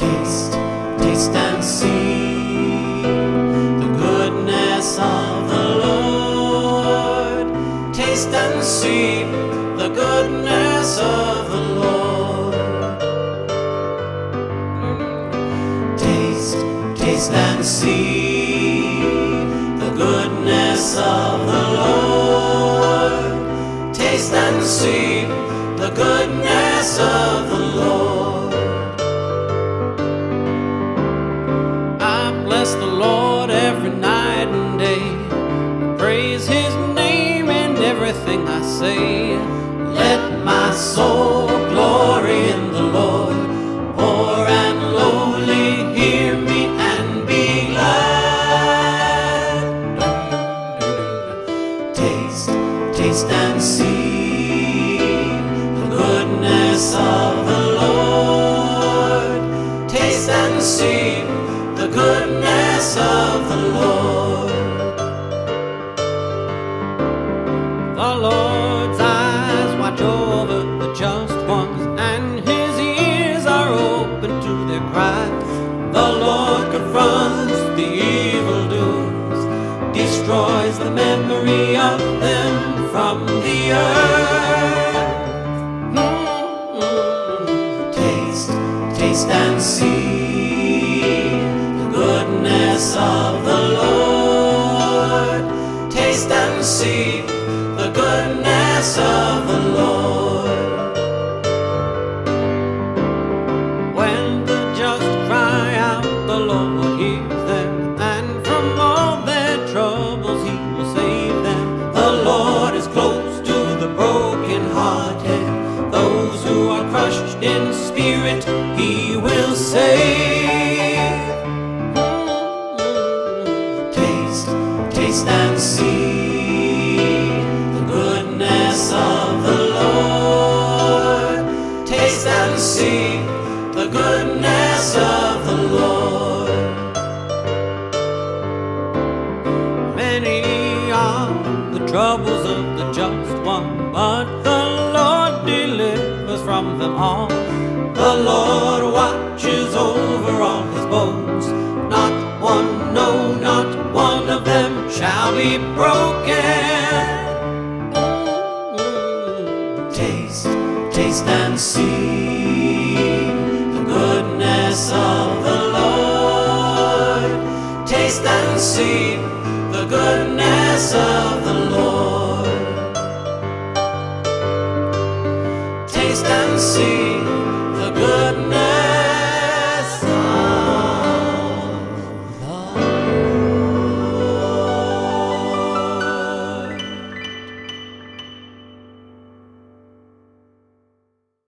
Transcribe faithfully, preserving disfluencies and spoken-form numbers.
Taste, taste and see the goodness of the Lord. Taste and see the goodness of the Lord. Taste, taste and see the goodness of the Lord. Taste and see the goodness of the Lord. I bless the Lord every night and day. Praise His name in everything I say. Let my soul glory in the Lord. Poor and lowly, hear me and be glad. Taste, taste and see the goodness of the Lord. Taste and see the goodness of the Lord. The Lord's eyes watch over the just ones, and His ears are open to their cries. The Lord confronts the evildoers, destroys the memory of them from the earth. Mm-hmm. Taste, taste and see the goodness of the Lord. Taste and see the goodness of the Lord. When the just cry out, the Lord hears them, and from all their troubles He will save them. The Lord is close to the broken-hearted, those who are crushed in spirit He will save. Mm-hmm. Taste, taste and see the goodness of the Lord. Taste and see the goodness of the Lord. Many are the troubles of the just one, but the Lord delivers from them all. The Lord watches over all His bones. Not one, no, not one of them shall be broken. Taste, taste and see the goodness of the Lord. Taste and see the goodness of the Lord. Taste and see